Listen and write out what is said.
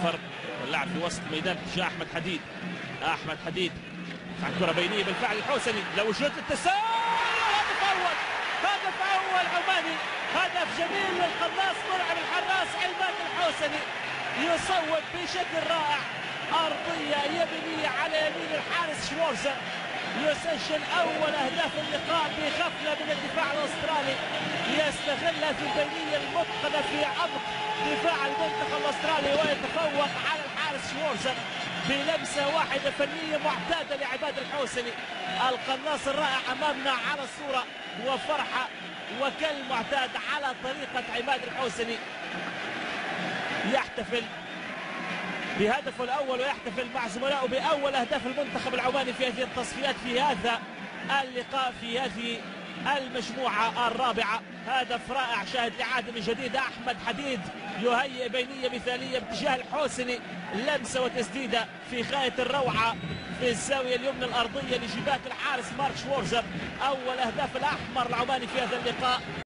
جعفر واللعب في وسط الميدان تجاه احمد حديد. احمد حديد عن كره بينيه بالفعل الحوسني لو شوط التسلل. هدف اول عماني، هدف جميل للقناص مرعب الحراس عماد الحوسني يصوب بشكل رائع، ارضيه يمينيه على يمين الحارس شوارزر، يسجل اول اهداف اللقاء بغفله من الدفاع الاسترالي، يستغلها في البينيه المتقنه في عمق دفاع المنتخب الاسترالي ويتفوق على الحارس شوارزر بلمسه واحده فنيه معتاده لعماد الحوسني. القناص الرائع امامنا على الصوره وفرحه وكالمعتاد على طريقه عماد الحوسني يحتفل بهدفه الاول ويحتفل مع زملائه باول اهداف المنتخب العماني في هذه التصفيات في هذا اللقاء في هذه المجموعه الرابعه. هدف رائع شاهد لعاده من جديد. احمد حديد يهيئ بينيه مثاليه باتجاه الحوسني، لمسه وتسديده في غايه الروعه في الزاويه اليمنى الارضيه لجبات الحارس مارك شوارزر. اول اهداف الاحمر العماني في هذا اللقاء.